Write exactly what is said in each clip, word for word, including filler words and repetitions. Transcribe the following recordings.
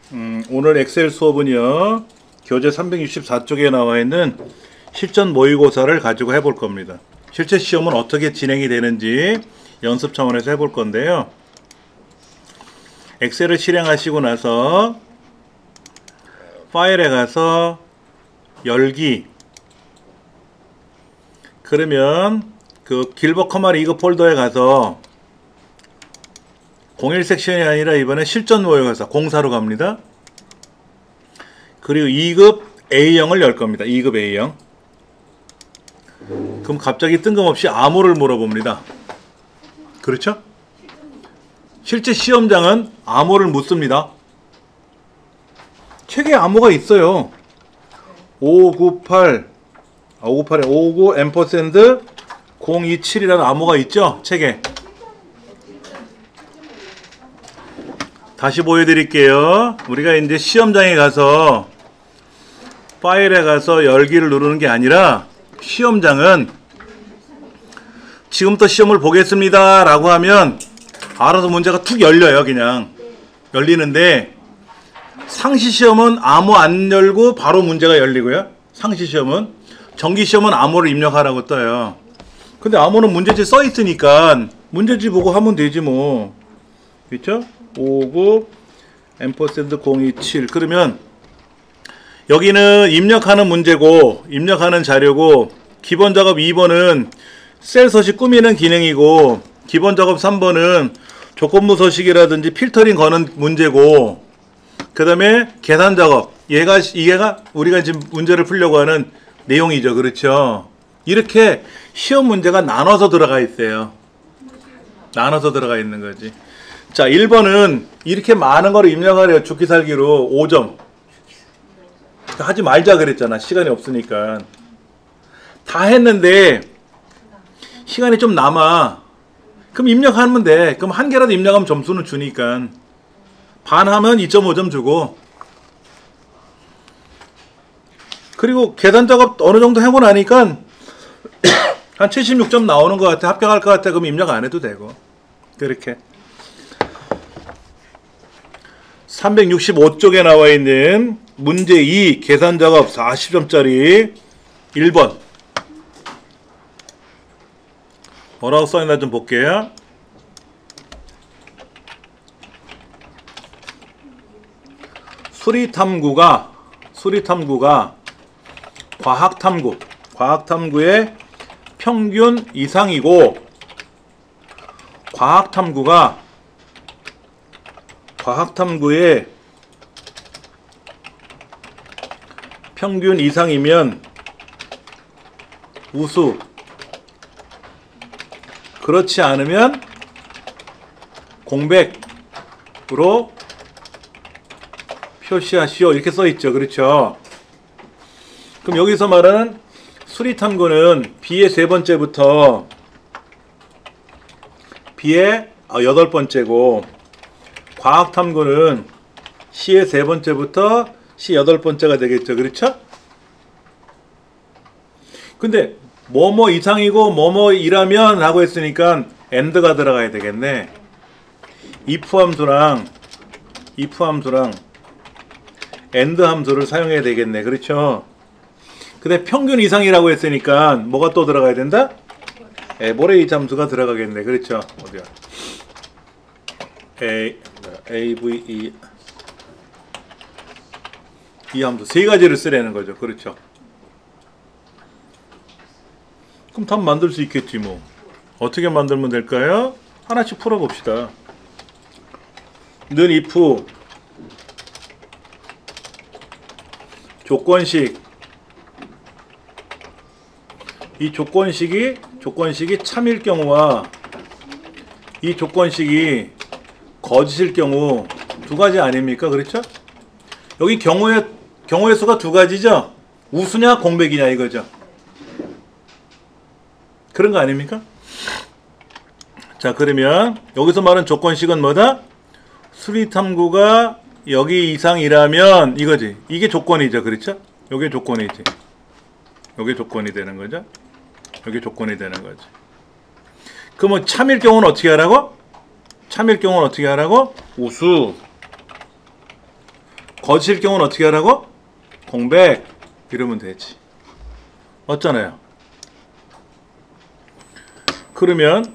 음, 오늘 엑셀 수업은요, 교재 삼백육십사 쪽에 나와 있는 실전 모의고사를 가지고 해볼 겁니다. 실제 시험은 어떻게 진행이 되는지 연습 차원에서 해볼 건데요. 엑셀을 실행하시고 나서 파일에 가서 열기, 그러면 그 길버 커마리 이거 폴더에 가서 공일 섹션이 아니라 이번에 실전 모의고사 공사로 갑니다. 그리고 이 급 에이영을 열 겁니다. 이 급 에이영. 그럼 갑자기 뜬금없이 암호를 물어봅니다. 그렇죠? 실제 시험장은 암호를 묻습니다. 책에 암호가 있어요. 오구팔 아, 오구팔에 오구 앰퍼센드 공이칠이라는 암호가 있죠? 책에. 다시 보여드릴게요. 우리가 이제 시험장에 가서 파일에 가서 열기를 누르는 게 아니라 시험장은 지금부터 시험을 보겠습니다 라고 하면 알아서 문제가 툭 열려요. 그냥 열리는데 상시시험은 암호 안 열고 바로 문제가 열리고요. 상시시험은. 정기시험은 암호를 입력하라고 떠요. 근데 암호는 문제지 써 있으니까 문제지 보고 하면 되지 뭐. 그렇죠? 오구 앰퍼센드 공이칠. 그러면 여기는 입력하는 문제고 입력하는 자료고, 기본 작업 이 번은 셀 서식 꾸미는 기능이고, 기본 작업 삼 번은 조건부 서식이라든지 필터링 거는 문제고, 그 다음에 계산 작업, 얘가 이게가 우리가 지금 문제를 풀려고 하는 내용이죠. 그렇죠? 이렇게 시험 문제가 나눠서 들어가 있어요. 나눠서 들어가 있는 거지. 자, 일 번은 이렇게 많은 거를 입력하래요. 죽기 살기로 오 점. 하지 말자 그랬잖아. 시간이 없으니까. 다 했는데 시간이 좀 남아. 그럼 입력하면 돼. 그럼 한 개라도 입력하면 점수는 주니까. 반 하면 이 점 오 점 주고. 그리고 계산 작업 어느 정도 해고 나니까 한 칠십육 점 나오는 것 같아. 합격할 것 같아. 그럼 입력 안 해도 되고. 그렇게. 삼백육십오 쪽에 나와 있는 문제 이, 계산 작업 사십 점짜리 일 번. 뭐라고 써있나 좀 볼게요. 수리탐구가, 수리탐구가 과학탐구, 과학탐구의 평균 이상이고, 과학탐구가 과학탐구의 평균 이상이면 우수, 그렇지 않으면 공백으로 표시하시오. 이렇게 써있죠. 그렇죠? 그럼 여기서 말하는 수리탐구는 B의 세 번째부터 B의 여덟 번째고, 과학탐구는 C의 세 번째부터 C 여덟 번째가 되겠죠. 그렇죠? 근데 뭐뭐 이상이고 뭐뭐이라면 하고 했으니까 AND가 들어가야 되겠네. if 함수랑 if 함수랑 AND 함수를 사용해야 되겠네. 그렇죠? 근데 평균 이상이라고 했으니까 뭐가 또 들어가야 된다? 에버레이지 함수가 들어가겠네. 그렇죠? 어디야? A, AVE 이 함수 세 가지를 쓰라는 거죠. 그렇죠? 그럼 답 만들 수 있겠지 뭐. 어떻게 만들면 될까요? 하나씩 풀어봅시다. 는 if 조건식, 이 조건식이 조건식이 참일 경우와 이 조건식이 거짓일 경우 두 가지 아닙니까? 그렇죠? 여기 경우의 경우의 수가 두 가지죠? 우수냐 공백이냐 이거죠. 그런 거 아닙니까? 자, 그러면 여기서 말하는 조건식은 뭐다? 수리탐구가 여기 이상이라면 이거지. 이게 조건이죠. 그렇죠? 이게 조건이지. 이게 조건이 되는 거죠. 이게 조건이 되는 거지. 그러면 참일 경우는 어떻게 하라고? 참일 경우는 어떻게 하라고? 우수. 거짓일 경우는 어떻게 하라고? 공백 이러면 되지. 맞잖아요. 그러면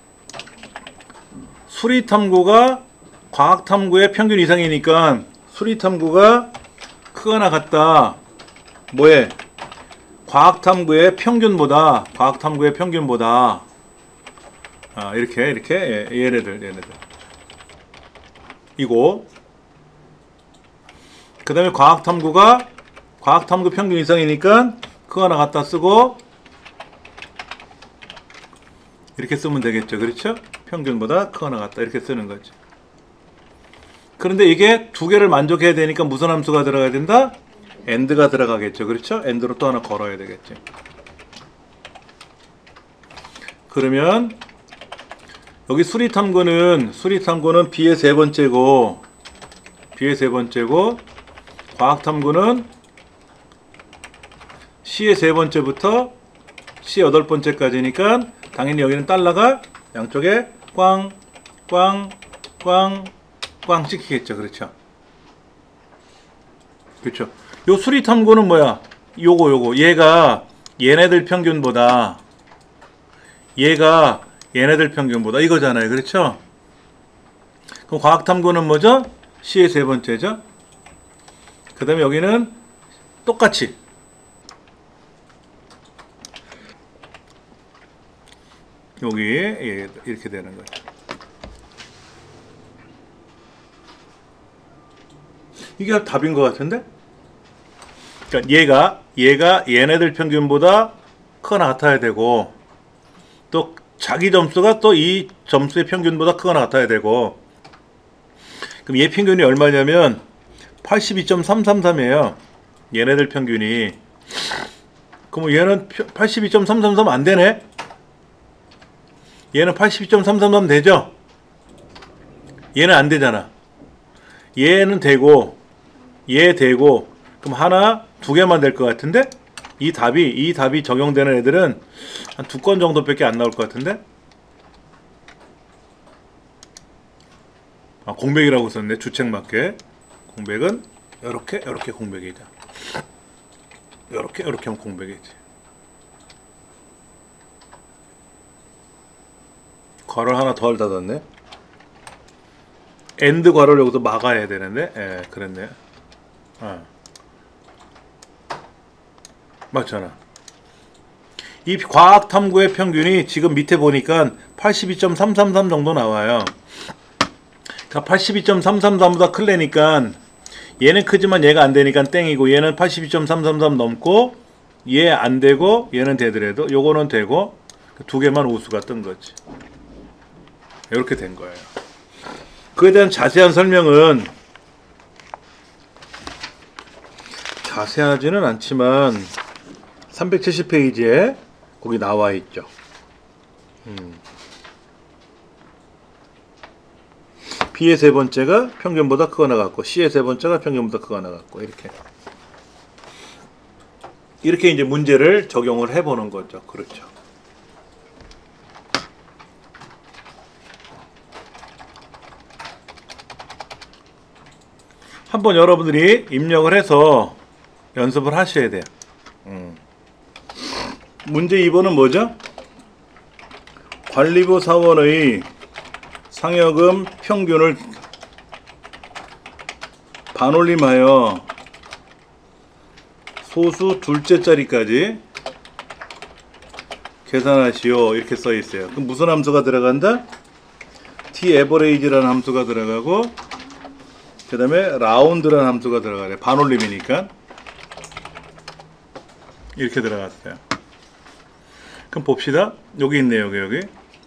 수리탐구가 과학탐구의 평균 이상이니까 수리탐구가 크거나 같다. 뭐에? 과학탐구의 평균보다 과학탐구의 평균보다 아, 이렇게 이렇게 예, 얘네들 얘네들 이고 그 다음에 과학탐구가 과학탐구 평균 이상이니까 크거나 같다 쓰고 이렇게 쓰면 되겠죠. 그렇죠? 평균보다 크거나 같다 이렇게 쓰는 거죠. 그런데 이게 두 개를 만족해야 되니까 무슨 함수가 들어가야 된다? AND가 들어가겠죠. 그렇죠? AND로 또 하나 걸어야 되겠죠. 그러면 여기 수리탐구는 수리탐구는 B의 세 번째고 B의 세 번째고 과학탐구는 C의 세 번째부터 C 여덟 번째까지니까 당연히 여기는 달러가 양쪽에 꽝, 꽝, 꽝, 꽝 찍히겠죠. 그렇죠? 그렇죠. 요 수리탐구는 뭐야? 요거 요거 얘가 얘네들 평균보다 얘가 얘네들 평균보다 이거잖아요. 그렇죠? 그럼 과학탐구는 뭐죠? C의 세 번째죠. 그 다음에 여기는 똑같이 여기 이렇게 되는 거죠. 이게 답인 것 같은데? 그러니까 얘가 얘가 얘네들 평균보다 크거나 같아야 되고 또 자기 점수가 또 이 점수의 평균보다 크거나 같아야 되고 그럼 얘 평균이 얼마냐면 팔십이 점 삼삼삼이에요. 얘네들 평균이. 그럼 얘는 팔십이 점 삼삼삼 안 되네? 얘는 팔십이 점 삼삼삼 되죠? 얘는 안 되잖아. 얘는 되고 얘 되고 그럼 하나 두 개만 될 것 같은데 이 답이 이 답이 적용되는 애들은 한 두 건 정도밖에 안 나올 것 같은데 아, 공백이라고 썼네. 주책 맞게 공백은 이렇게 이렇게 공백이죠. 이렇게 이렇게 하면 공백이지. 괄호 하나 덜 닫았네. 엔드 괄호를 여기서 막아야 되는데 예 그랬네. 어. 맞잖아. 이 과학탐구의 평균이 지금 밑에 보니까 팔십이 점 삼삼삼 정도 나와요. 그러니까 팔십이 점 삼삼삼보다 클래니까 얘는 크지만 얘가 안 되니까 땡이고 얘는 팔십이 점 삼삼삼 넘고 얘 안 되고 얘는 되더라도 요거는 되고 두 개만 우수가 뜬 거지. 이렇게 된 거예요. 그에 대한 자세한 설명은 자세하지는 않지만 삼백칠십 페이지에 거기 나와 있죠. 음. B의 세 번째가 평균보다 크거나 같고 C의 세 번째가 평균보다 크거나 같고 이렇게 이렇게 이제 문제를 적용을 해보는 거죠. 그렇죠. 한번 여러분들이 입력을 해서 연습을 하셔야 돼요. 음. 문제 이 번은 뭐죠? 관리부 사원의 상여금 평균을 반올림하여 소수 둘째 자리까지 계산하시오 이렇게 써 있어요. 그럼 무슨 함수가 들어간다? T-average라는 함수가 들어가고 그 다음에 라운드라는 함수가 들어가요. 반올림이니까 이렇게 들어갔어요. 그럼 봅시다. 여기 있네요. 여기 여기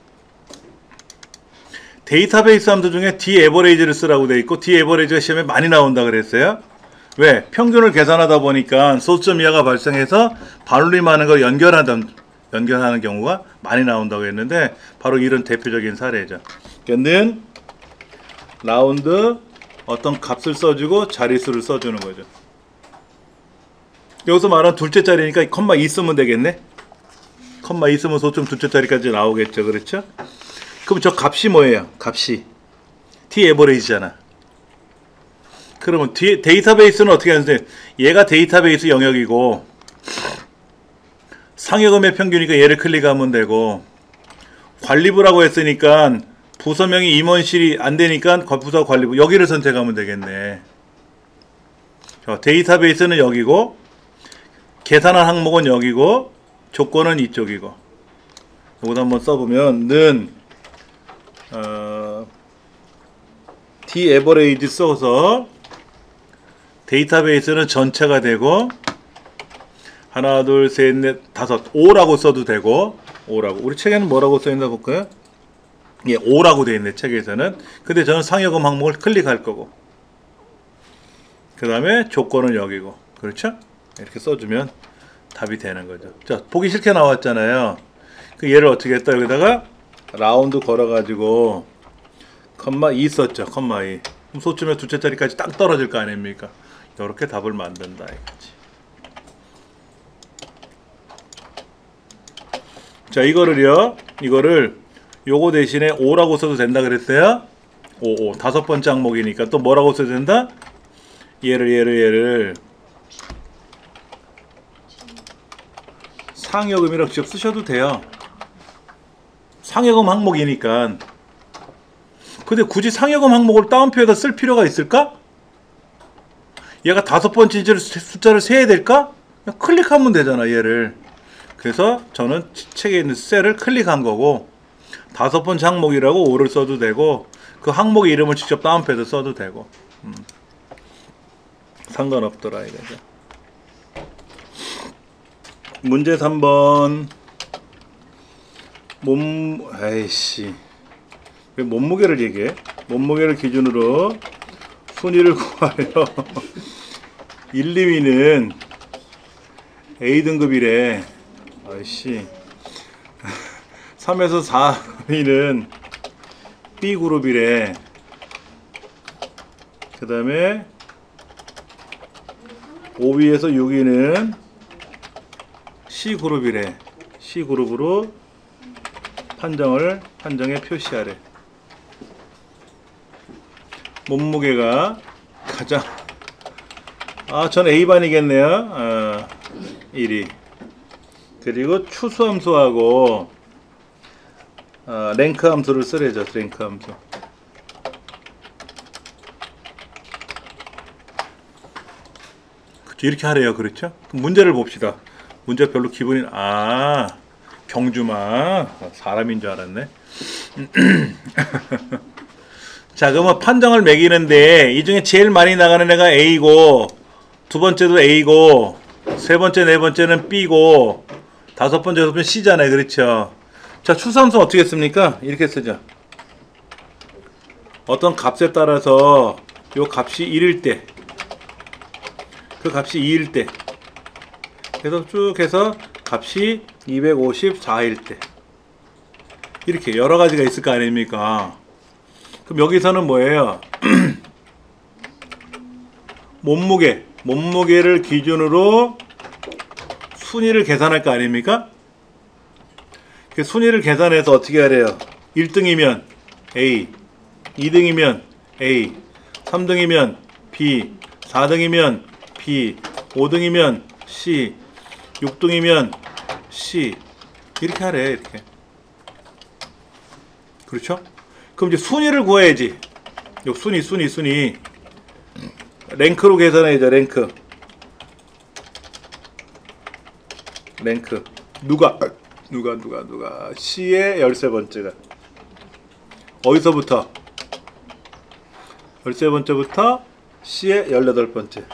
데이터베이스 함수 중에 D-average를 쓰라고 돼 있고 D-average가 시험에 많이 나온다 그랬어요. 왜? 평균을 계산하다 보니까 소수점 이하가 발생해서 반올림하는 걸 연결하던 연결하는 경우가 많이 나온다고 했는데 바로 이런 대표적인 사례죠. 걔는 라운드 어떤 값을 써주고 자릿수를 써주는 거죠. 여기서 말한 둘째 자리니까 컴마 이 쓰면 되겠네. 컴마 이 쓰면 소점 둘째 자리까지 나오겠죠. 그렇죠? 그럼 저 값이 뭐예요? 값이 T-average잖아. 그러면 뒤, 데이터베이스는 어떻게 하는데, 얘가 데이터베이스 영역이고 상여금의 평균이니까 얘를 클릭하면 되고, 관리부라고 했으니까 부서명이 임원실이 안 되니까 부서 관리부 여기를 선택하면 되겠네. 자, 데이터베이스는 여기고, 계산한 항목은 여기고, 조건은 이쪽이고. 이것도 한번 써보면 는 어, d-average 써서 데이터베이스는 전체가 되고, 하나 둘 셋 넷 다섯 오라고 써도 되고, 오라고. 우리 책에는 뭐라고 써있나 볼까요? 예, 오라고 되어 있네, 책에서는. 근데 저는 상여금 항목을 클릭할 거고, 그 다음에 조건은 여기고. 그렇죠? 이렇게 써주면 답이 되는 거죠. 자, 보기 싫게 나왔잖아요. 그 얘를 어떻게 했다, 여기다가 라운드 걸어가지고 컴마 이 썼죠. 컴마 이. 그럼 소점의 두째 자리까지 딱 떨어질 거 아닙니까? 이렇게 답을 만든다 이거지. 자, 이거를요, 이거를 요거 대신에 오라고 써도 된다 그랬어요. 오, 오. 다섯 번째 항목이니까 또 뭐라고 써도 된다? 얘를, 얘를, 얘를 상여금이라고 직접 쓰셔도 돼요. 상여금 항목이니까. 근데 굳이 상여금 항목을 따옴표에다 쓸 필요가 있을까? 얘가 다섯 번째 숫자를 세야 될까? 그냥 클릭하면 되잖아, 얘를. 그래서 저는 책에 있는 셀을 클릭한 거고, 다섯 번째 항목이라고 오를 써도 되고, 그 항목의 이름을 직접 다운표에서 써도 되고, 음. 상관없더라 이거죠. 문제 삼 번. 몸, 아이씨, 왜 몸무게를 얘기해? 몸무게를 기준으로 순위를 구하여 일, 이 위는 A 등급이래. 아이씨. 삼에서 사 위는 B 그룹이래. 그 다음에 오 위에서 육 위는 C 그룹이래. C 그룹으로 판정을, 판정에 표시하래. 몸무게가 가장, 아, 전 A반이겠네요. 아, 일 위. 그리고 추수함수하고 아, 랭크 함수를 쓰래죠. 랭크 함수. 그렇죠. 이렇게 하래요. 그렇죠? 문제를 봅시다. 문제 별로 기분이, 아, 경주마 사람인 줄 알았네. 자, 그러면 판정을 매기는데 이 중에 제일 많이 나가는 애가 A고, 두 번째도 A고, 세 번째, 네 번째는 B고, 다섯 번째, 여섯 번째 C잖아요. 그렇죠? 자, 추수함수 어떻게 씁니까? 이렇게 쓰죠. 어떤 값에 따라서 요 값이 일일 때, 그 값이 이일 때, 그래서 쭉 해서 값이 이백오십사일 때, 이렇게 여러 가지가 있을 거 아닙니까? 그럼 여기서는 뭐예요? 몸무게, 몸무게를 기준으로 순위를 계산할 거 아닙니까? 그 순위를 계산해서 어떻게 하래요? 일 등이면 A, 이 등이면 A, 삼 등이면 B, 사 등이면 B, 오 등이면 C, 육 등이면 C, 이렇게 하래. 이렇게. 그렇죠? 그럼 이제 순위를 구해야지. 요 순위, 순위, 순위. 랭크로 계산해야죠. 랭크. 랭크. 누가, 누가, 누가, 누가. C의 열세 번째가. 어디서부터? 열세 번째부터 C의 열여덟 번째.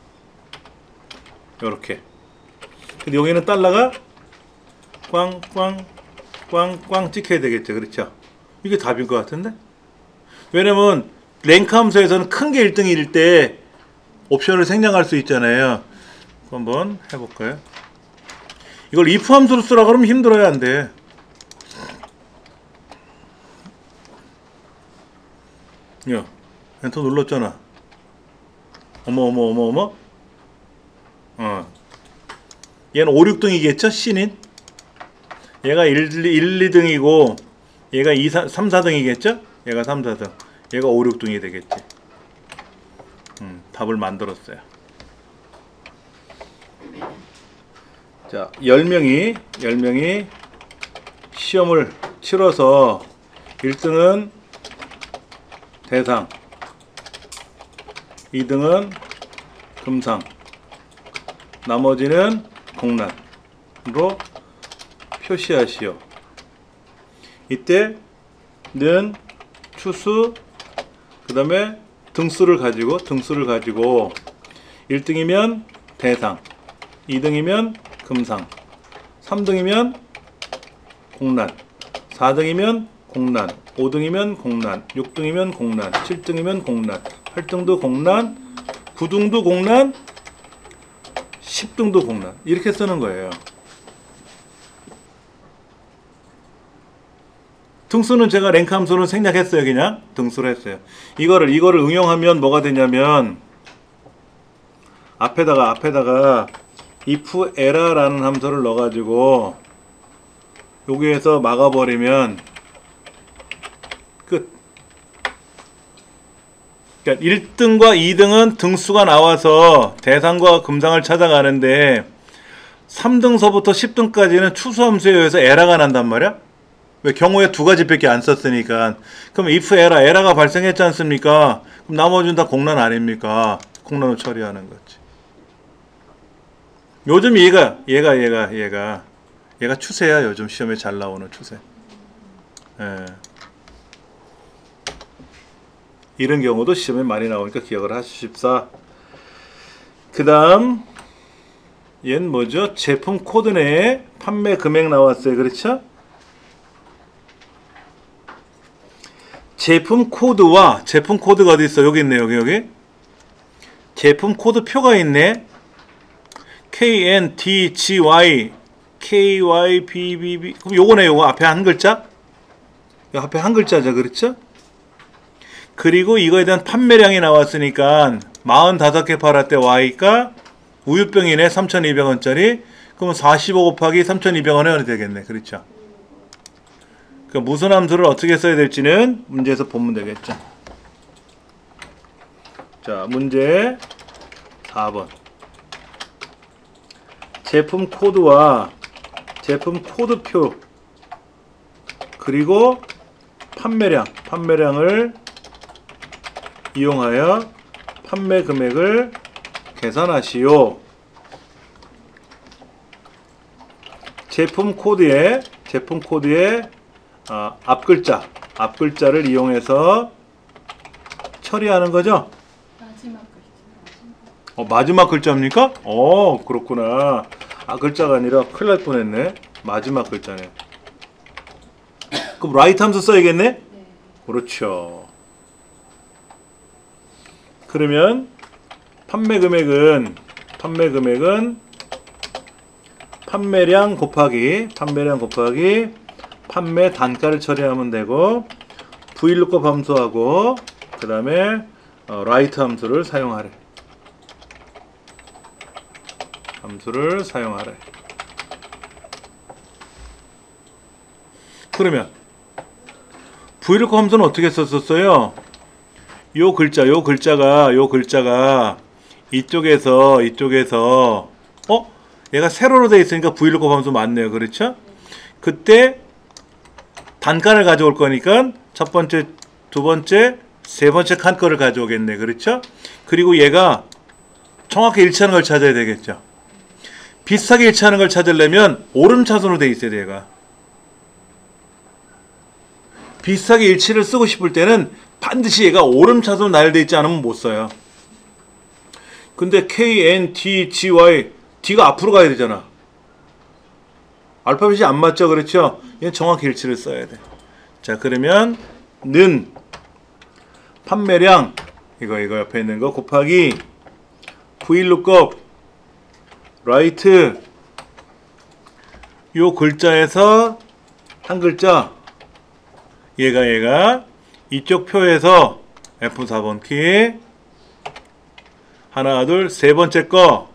요렇게. 근데 여기는 달러가 꽝, 꽝, 꽝, 꽝 찍혀야 되겠죠. 그렇죠? 이게 답인 것 같은데? 왜냐면 랭크 함수에서는 큰 게 일 등일 때 옵션을 생략할 수 있잖아요. 한번 해볼까요? 이걸 if 함수로 쓰라 그러면 힘들어야 안 돼. 야, 엔터 눌렀잖아. 어머, 어머, 어머, 어머. 어. 얘는 오, 육 등이겠죠? C는? 얘가 일, 일, 이 등이고 얘가 이, 삼, 사 등이겠죠? 얘가 삼, 사 등. 얘가 오, 육 등이 되겠지. 음, 답을 만들었어요. 자, 열 명이 열 명이 시험을 치러서 일 등은 대상, 이 등은 금상, 나머지는 공란으로 표시하시오. 이때 는 추수, 그 다음에 등수를 가지고 등수를 가지고 일 등이면 대상, 이 등이면 금상, 삼 등이면 공란, 사 등이면 공란, 오 등이면 공란, 육 등이면 공란, 칠 등이면 공란, 팔 등도 공란, 구 등도 공란, 십 등도 공란. 이렇게 쓰는 거예요. 등수는 제가 랭크 함수는 생략했어요. 그냥 등수를 했어요. 이거를 이거를 응용하면 뭐가 되냐면 앞에다가 앞에다가 if error라는 함수를 넣어가지고 여기에서 막아버리면 끝. 그러니까 일 등과 이 등은 등수가 나와서 대상과 금상을 찾아가는데 삼 등서부터 십 등까지는 추수함수에 의해서 에러가 난단 말이야. 왜? 경우에 두 가지밖에 안 썼으니까. 그럼 if error, 에러가 발생했지 않습니까? 그럼 나머지는 다 공란 아닙니까? 공란으로 처리하는 거지. 요즘 얘가 얘가 얘가 얘가 얘가 추세야. 요즘 시험에 잘 나오는 추세. 예. 이런 경우도 시험에 많이 나오니까 기억을 하십사. 그 다음 얘는 뭐죠? 제품 코드 내에 판매 금액 나왔어요. 그렇죠? 제품 코드와 제품 코드가 어디 있어? 여기 있네. 여기 여기 제품 코드 표가 있네. 케이 엔 디 지 와이 케이 와이 비 비 비. 그럼 요거네. 요거 앞에 한 글자? 요 앞에 한 글자죠. 그렇죠? 그리고 이거에 대한 판매량이 나왔으니까 사십오 개 팔았대. Y가 우유병이네. 삼천이백 원짜리. 그러면 사십오 곱하기 삼천이백 원이 되겠네. 그렇죠? 그러니까 무슨 함수를 어떻게 써야 될지는 문제에서 보면 되겠죠. 자, 문제 사 번. 제품 코드와 제품 코드표 그리고 판매량, 판매량을 이용하여 판매 금액을 계산하시오. 제품 코드에 제품 코드에 아, 앞글자 앞글자를 이용해서 처리하는 거죠. 마지막 글자. 어, 마지막 글자입니까? 어, 그렇구나. 아, 글자가 아니라 큰일 날 뻔했네. 마지막 글자네. 그럼 라이트 함수 써야겠네? 네. 그렇죠. 그러면 판매 금액은 판매 금액은 판매량 곱하기 판매량 곱하기 판매 단가를 처리하면 되고 브이루컵 함수하고 그 다음에 어, 라이트 함수를 사용하래. 함수를 사용하래. 그러면 브이루컵 함수는 어떻게 썼었어요? 요 글자, 요 글자가, 요 글자가 이쪽에서, 이쪽에서, 어? 얘가 세로로 되어 있으니까 브이루컵 함수 맞네요. 그렇죠? 그때 단가를 가져올 거니까 첫 번째, 두 번째, 세 번째 칸 거를 가져오겠네. 그렇죠? 그리고 얘가 정확히 일치하는 걸 찾아야 되겠죠. 비슷하게 일치하는 걸 찾으려면 오름차순으로 되어 있어야 돼, 얘가. 비슷하게 일치를 쓰고 싶을 때는 반드시 얘가 오름차순 나열되어 있지 않으면 못 써요. 근데 케이 엔 디 지 와이 D가 앞으로 가야 되잖아. 알파벳이 안 맞죠? 그렇죠? 얘는 정확히 일치를 써야 돼. 자, 그러면 는 판매량 이거 이거 옆에 있는 거 곱하기 브이루컵 라이트 요 글자에서 한 글자 얘가 얘가 이쪽 표에서 에프 사 번 키 하나 둘 세 번째 거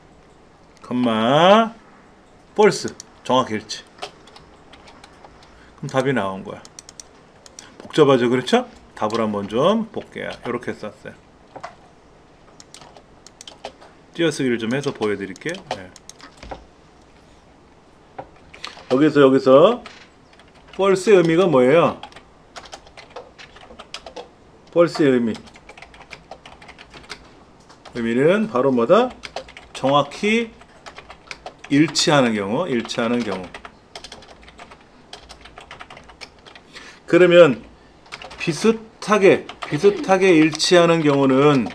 컴마 폴스 정확히 일치. 그럼 답이 나온 거야. 복잡하죠? 그렇죠? 답을 한번 좀 볼게요. 이렇게 썼어요. 띄어쓰기를 좀 해서 보여드릴게요. 예. 여기서 여기서 false의 의미가 뭐예요? false의 의미 의미는 바로 뭐다? 정확히 일치하는 경우, 일치하는 경우. 그러면 비슷하게 비슷하게 일치하는 경우는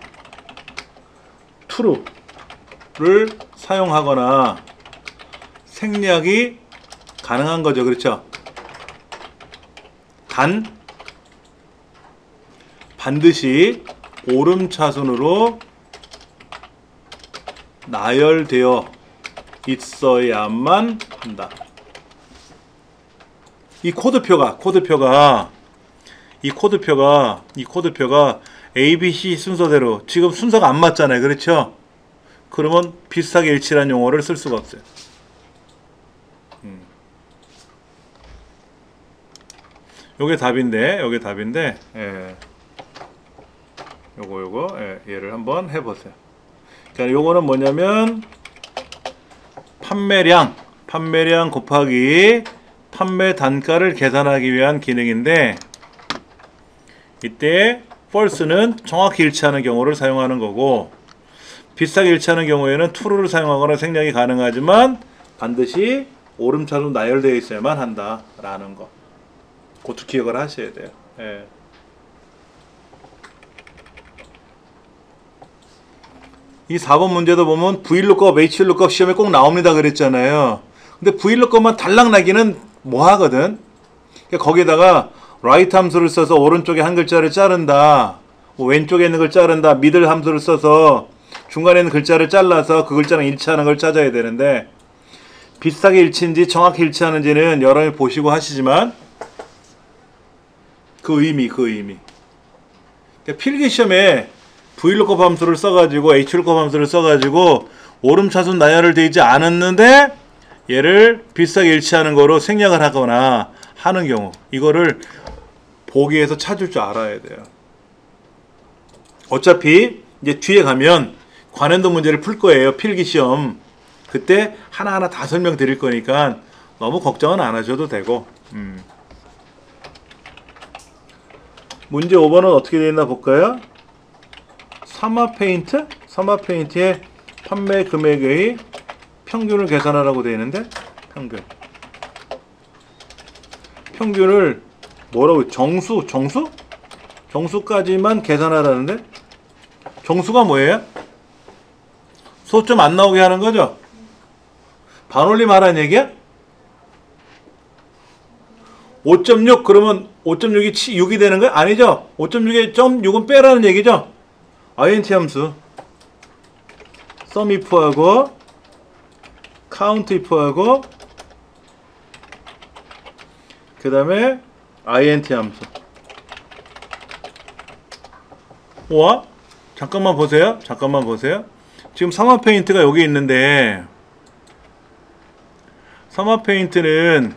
true를 사용하거나 생략이 가능한 거죠. 그렇죠? 단 반드시 오름차순으로 나열되어 있어야만 한다. 이 코드표가 코드표가 이 코드표가 이 코드표가 A, B, C 순서대로 지금 순서가 안 맞잖아요. 그렇죠? 그러면 비슷하게 일치한 용어를 쓸 수가 없어요. 음. 요게 답인데 요게 답인데 예. 요거 요거 예, 얘를 한번 해보세요. 그러니까 요거는 뭐냐면 판매량 판매량 곱하기 판매 단가를 계산하기 위한 기능인데, 이때 false는 정확히 일치하는 경우를 사용하는 거고, 비슷하게 일치하는 경우에는 true를 사용하거나 생략이 가능하지만 반드시 오름차순 나열되어 있어야만 한다 라는 거, 그것도 기억을 하셔야 돼요. 예. 이 사 번 문제도 보면 브이루크업, 에이치루크업 시험에 꼭 나옵니다 그랬잖아요. 근데 브이루크업만 달랑 나기는 뭐하거든. 그러니까 거기다가 right 함수를 써서 오른쪽에 한 글자를 자른다, 뭐 왼쪽에 있는 걸 자른다, middle 함수를 써서 중간에 있는 글자를 잘라서 그 글자랑 일치하는 걸 찾아야 되는데, 비슷하게 일치인지 정확히 일치하는지는 여러분이 보시고 하시지만 그 의미 그 의미 그러니까 필기시험에 브이루크업 함수를 써가지고 에이치루크업 함수를 써가지고 오름차순 나열을 되지 않았는데 얘를 비슷하게 일치하는 거로 생략을 하거나 하는 경우, 이거를 보기에서 찾을 줄 알아야 돼요. 어차피 이제 뒤에 가면 관련도 문제를 풀 거예요. 필기시험 그때 하나하나 다 설명드릴 거니까 너무 걱정은 안 하셔도 되고. 음. 문제 오 번은 어떻게 되어 있나 볼까요? 사마페인트? 사마페인트의 판매 금액의 평균을 계산하라고 되어 있는데, 평균 평균을 뭐라고, 정수? 정수? 정수까지만 계산하라는데, 정수가 뭐예요? 소점 안 나오게 하는 거죠? 반올림 하라는 얘기야? 오 점 육 그러면 오 점 육이 육이 되는 거야? 아니죠? 오 점 육에 점 육은 빼라는 얘기죠? int 함수 sumif하고 countif하고 그 다음에 int 함수. 와? 잠깐만 보세요. 잠깐만 보세요. 지금 사마페인트가 여기 있는데, 사마페인트는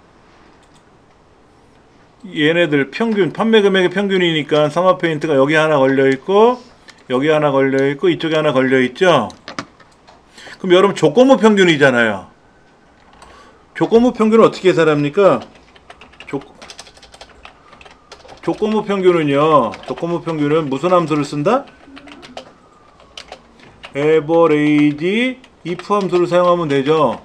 얘네들 평균, 판매 금액의 평균이니까 사마페인트가 여기 하나 걸려있고 여기 하나 걸려있고 이쪽에 하나 걸려있죠. 그럼 여러분 조건부 평균이잖아요. 조건부 평균은 어떻게 계산합니까? 조, 조건부 평균은요, 조건부 평균은 무슨 함수를 쓴다? average if 함수를 사용하면 되죠.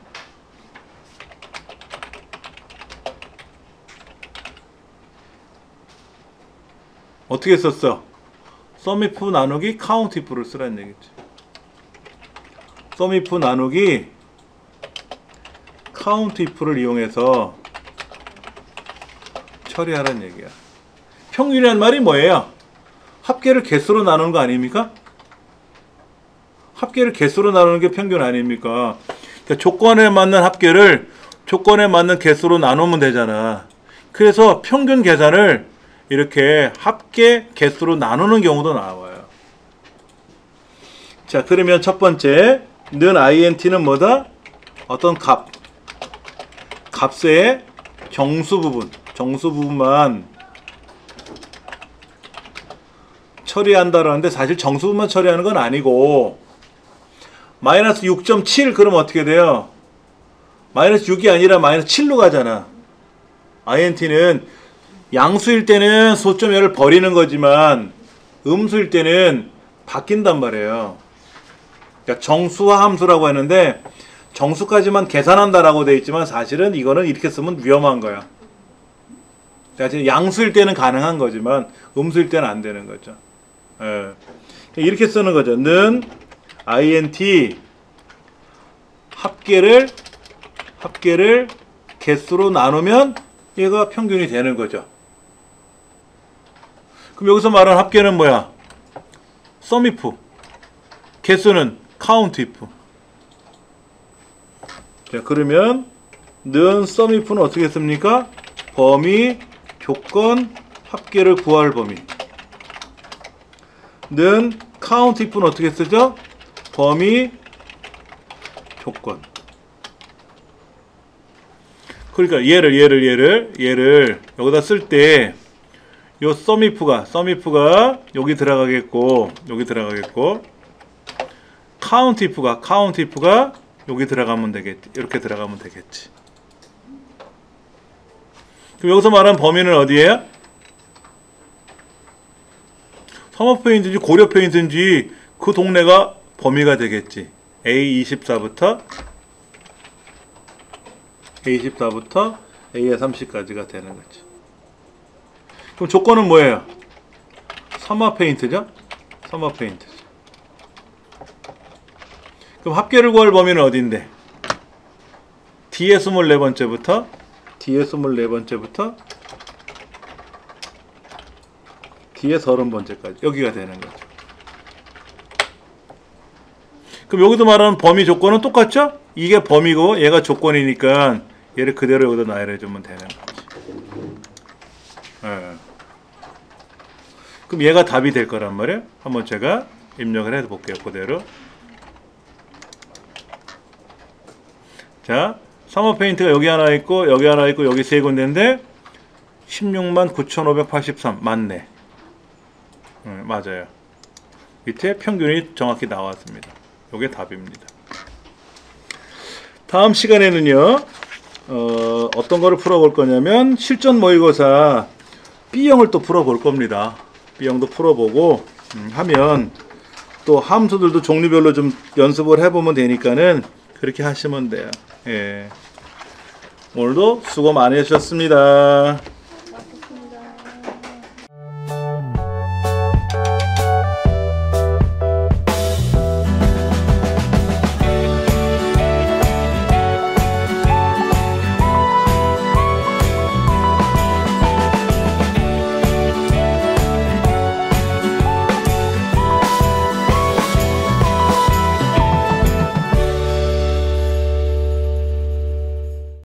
어떻게 썼어? sumif 나누기 countif를 쓰라는 얘기지. sumif 나누기 countif를 이용해서 처리하라는 얘기야. 평균이란 말이 뭐예요? 합계를 개수로 나누는 거 아닙니까? 합계를 개수로 나누는 게 평균 아닙니까? 그러니까 조건에 맞는 합계를 조건에 맞는 개수로 나누면 되잖아. 그래서 평균 계산을 이렇게 합계 개수로 나누는 경우도 나와요. 자, 그러면 첫 번째 는 int는 뭐다? 어떤 값, 값의 정수 부분, 정수 부분만 처리한다라는데, 사실 정수 부분만 처리하는 건 아니고 마이너스 육 점 칠 그러면 어떻게 돼요? 마이너스 육이 아니라 마이너스 칠로 가잖아. 아이엔티는 양수일 때는 소점열을 버리는 거지만 음수일 때는 바뀐단 말이에요. 그러니까 정수와 함수라고 하는데 정수까지만 계산한다라고 되어 있지만 사실은 이거는 이렇게 쓰면 위험한 거야. 그러니까 양수일 때는 가능한 거지만 음수일 때는 안 되는 거죠. 예. 이렇게 쓰는 거죠. 는 아이엔티 합계를 합계를 개수로 나누면 얘가 평균이 되는 거죠. 그럼 여기서 말하는 합계는 뭐야? sum if. 개수는 count if. 자, 그러면 는 sum if는 어떻게 씁니까? 범위, 조건, 합계를 구할 범위. 는 count if는 어떻게 쓰죠? 범위, 조건. 그러니까 얘를 얘를 얘를 얘를 여기다 쓸 때 요 sum if가 sum if가 여기 들어가겠고 여기 들어가겠고 count if가 count if가 여기 들어가면 되겠지. 이렇게 들어가면 되겠지. 그럼 여기서 말하는 범위는 어디예요? 삼합표인지 고려표인지 그 동네가 범위가 되겠지. 에이 이십사부터 에이 이십사부터 에이의 삼십까지가 되는 거지. 그럼 조건은 뭐예요? 삼합 페인트죠? 삼합 페인트죠. 그럼 합계를 구할 범위는 어딘데? D의 스물네 번째부터 D의 스물네 번째부터 D의 서른 번째까지 여기가 되는 거죠. 그럼 여기도 말하는 범위 조건은 똑같죠? 이게 범위고 얘가 조건이니까 얘를 그대로 여기다 나열해주면 되는 거지. 네. 그럼 얘가 답이 될 거란 말이에요. 한번 제가 입력을 해볼게요. 그대로. 자, 삼합 페인트가 여기 하나 있고 여기 하나 있고 여기 세 군데인데 십육만 구천오백팔십삼 맞네. 네, 맞아요. 밑에 평균이 정확히 나왔습니다. 이게 답입니다. 다음 시간에는요. 어, 어떤 거를 풀어볼 거냐면 실전 모의고사 B형을 또 풀어볼 겁니다. B형도 풀어보고 음, 하면 또 함수들도 종류별로 좀 연습을 해보면 되니까는 그렇게 하시면 돼요. 예. 오늘도 수고 많이 해주셨습니다.